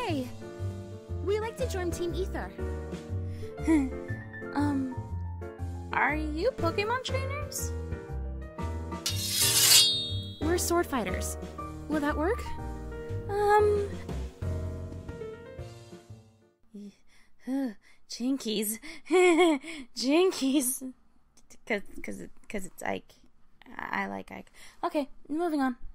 Hey! We like to join Team Ether. Are you Pokemon trainers? We're sword fighters. Will that work? Jinkies. Jinkies. Cause it's Ike. I like Ike. Okay, moving on.